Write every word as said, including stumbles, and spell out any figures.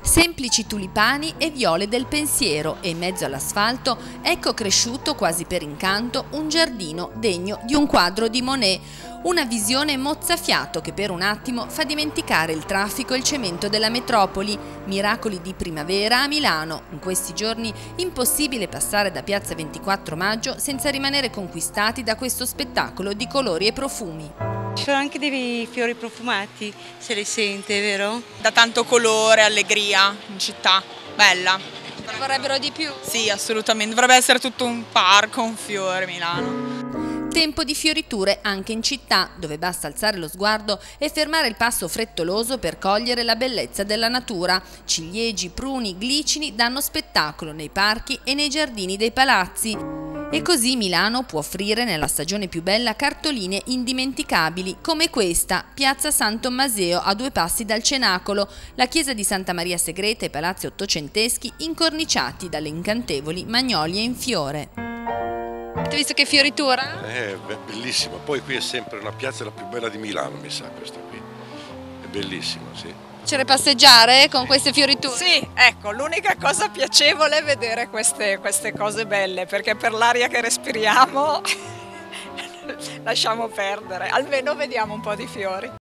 Semplici tulipani e viole del pensiero e in mezzo all'asfalto ecco cresciuto quasi per incanto un giardino degno di un quadro di Monet. Una visione mozzafiato che per un attimo fa dimenticare il traffico e il cemento della metropoli. Miracoli di primavera a Milano. In questi giorni impossibile passare da Piazza ventiquattro Maggio senza rimanere conquistati da questo spettacolo di colori e profumi. Ci sono anche dei fiori profumati, se li sente, vero? Da tanto colore, allegria in città, bella. Vorrebbero di più? Sì, assolutamente, dovrebbe essere tutto un parco, un fiore Milano. Tempo di fioriture anche in città, dove basta alzare lo sguardo e fermare il passo frettoloso per cogliere la bellezza della natura. Ciliegi, pruni, glicini danno spettacolo nei parchi e nei giardini dei palazzi. E così Milano può offrire nella stagione più bella cartoline indimenticabili, come questa, Piazza San Tommaseo a due passi dal Cenacolo, la chiesa di Santa Maria Segreta e palazzi ottocenteschi incorniciati dalle incantevoli magnolie in fiore. Avete visto che fioritura? È bellissima, poi qui è sempre una piazza la più bella di Milano, mi sa, questa qui. È bellissima, sì. Piacere passeggiare con queste fioriture? Sì, ecco, l'unica cosa piacevole è vedere queste, queste cose belle, perché per l'aria che respiriamo lasciamo perdere, almeno vediamo un po' di fiori.